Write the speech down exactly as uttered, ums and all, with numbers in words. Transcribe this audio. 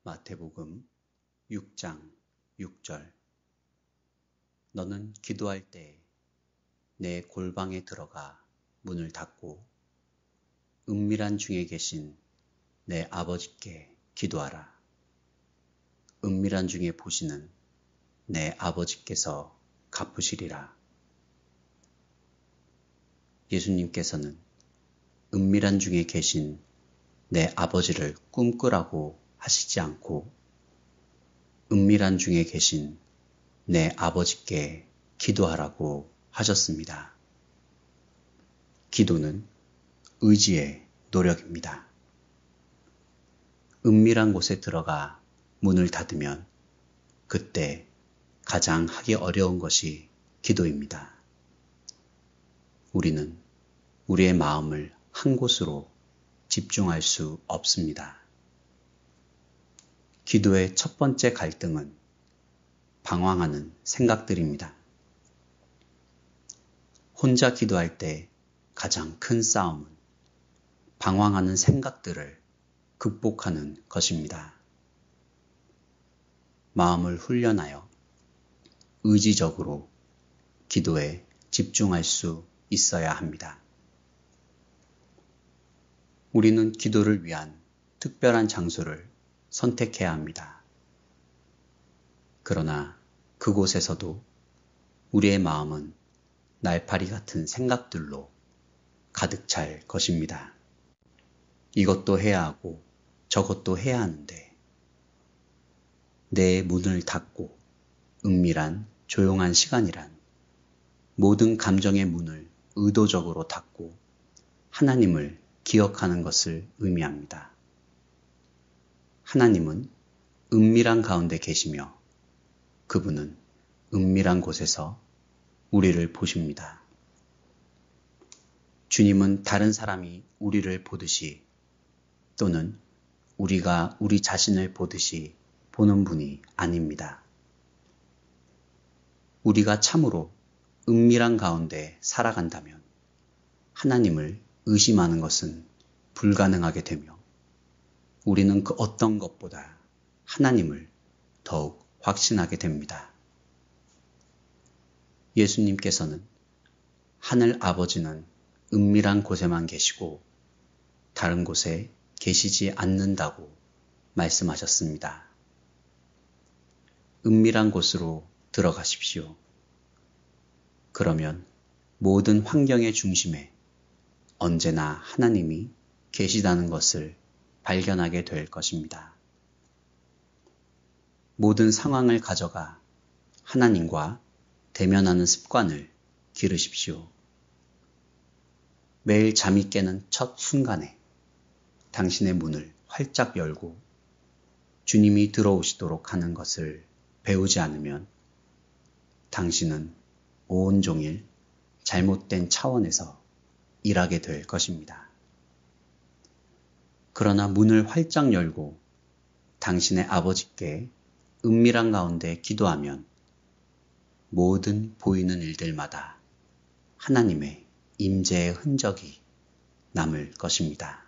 마태복음 육 장 육 절. 너는 기도할 때 내 골방에 들어가 문을 닫고 은밀한 중에 계신 내 아버지께 기도하라. 은밀한 중에 보시는 내 아버지께서 갚으시리라. 예수님께서는 은밀한 중에 계신 내 아버지를 꿈꾸라고 하시지 않고 은밀한 중에 계신 내 아버지께 기도하라고 하셨습니다. 기도는 의지의 노력입니다. 은밀한 곳에 들어가 문을 닫으면 그때 가장 하기 어려운 것이 기도입니다. 우리는 우리의 마음을 한 곳으로 집중할 수 없습니다. 기도의 첫 번째 갈등은 방황하는 생각들입니다. 혼자 기도할 때 가장 큰 싸움은 방황하는 생각들을 극복하는 것입니다. 마음을 훈련하여 의지적으로 기도에 집중할 수 있어야 합니다. 우리는 기도를 위한 특별한 장소를 선택해야 합니다. 그러나 그곳에서도 우리의 마음은 날파리 같은 생각들로 가득 찰 것입니다. 이것도 해야 하고 저것도 해야 하는데 내 문을 닫고 은밀한 조용한 시간이란 모든 감정의 문을 의도적으로 닫고 하나님을 기억하는 것을 의미합니다. 하나님은 은밀한 가운데 계시며 그분은 은밀한 곳에서 우리를 보십니다. 주님은 다른 사람이 우리를 보듯이 또는 우리가 우리 자신을 보듯이 보는 분이 아닙니다. 우리가 참으로 은밀한 가운데 살아간다면 하나님을 의심하는 것은 불가능하게 되며 우리는 그 어떤 것보다 하나님을 더욱 확신하게 됩니다. 예수님께서는 하늘 아버지는 은밀한 곳에만 계시고 다른 곳에 계시지 않는다고 말씀하셨습니다. 은밀한 곳으로 들어가십시오. 그러면 모든 환경의 중심에 언제나 하나님이 계시다는 것을 발견하게 될 것입니다. 모든 상황을 가져가 하나님과 대면하는 습관을 기르십시오. 매일 잠이 깨는 첫 순간에 당신의 문을 활짝 열고 주님이 들어오시도록 하는 것을 배우지 않으면 당신은 온종일 잘못된 차원에서 일하게 될 것입니다. 그러나 문을 활짝 열고 당신의 아버지께 은밀한 가운데 기도하면 모든 보이는 일들마다 하나님의 임재의 흔적이 남을 것입니다.